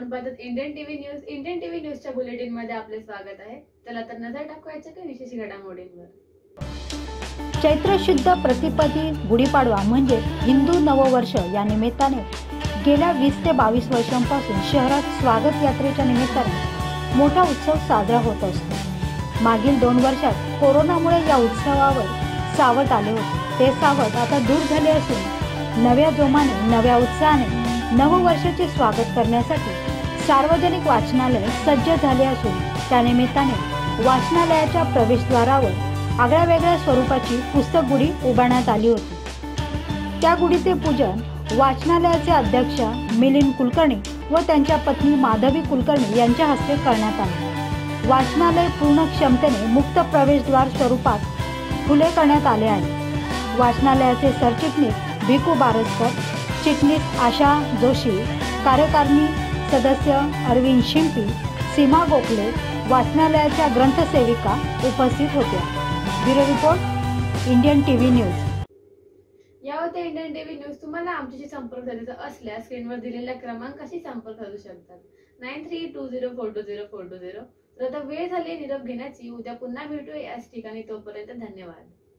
आपण पाहतात Indian TV news. Indian TV न्यूजच्या बुलेटिन मध्ये आपले स्वागत आहे. चला तर नजर टाकूयाच्या काही विशेष घडामोडींवर. चैत्र शुद्ध प्रतिपदी गुढीपाडवा म्हणजे हिंदू नववर्ष या निमित्ताने गेल्या 20 ते 22 वर्षांपासून शहरात स्वागत यात्रेच्या निमित्ताने मोठा उत्सव साजरा होत असतो. मागील 2 वर्षात कोरोनामुळे या उत्सवावर सावट आले होते. ते सावट आता दूर झाले असून नव्या जोमाने नव्या उत्साहाने नववर्षाचे स्वागत करण्यासाठी सार्वजनिक वाचनालय सज्ज झाले असून त्यानिमित्ताने वाचनालयाच्या प्रवेशद्वारावर आगळ्या वेगळ्या स्वरूपाची पुस्तक गुढी उभारण्यात आली होती. त्या गुढीचे पूजन वाचनालयाचे अध्यक्ष मिलिंद कुलकर्णी व त्यांच्या पत्नी माधवी कुलकर्णी यांच्या हस्ते करण्यात आले. वाचनालय पूर्ण क्षमतेने मुक्त प्रवेशद्वार स्वरूपात खुले करण्यात आले आहे. वाचनालयाचे सरचिटणीस भिकू बारसकर, चिटणीस आशा जोशी, कार्यकारिणी सदस्य अरविंद शिंपी, सीमा गोखले, वाचनालयाच्या ग्रंथसेविका उपस्थित होत्या. Bureau report, Indian TV news. या होत्या इंडियन टीव्ही न्यूज. तुम्हाला आमच्याशी संपर्क साधायचा असल्यास स्क्रीनवर दिलेल्या क्रमांकाशी संपर्क साधू शकतात. 9320420420. तर आता वेळ झाली निरोप घेण्याची. उद्या पुन्हा भेटूया याच ठिकाणी. तोपर्यंत धन्यवाद.